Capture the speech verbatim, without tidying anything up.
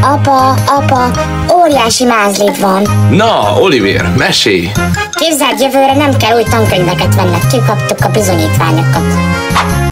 Apa, apa, óriási mázlid van. Na, Oliver, mesélj! Képzeld, jövőre nem kell új tankönyveket venned, kikaptuk a bizonyítványokat.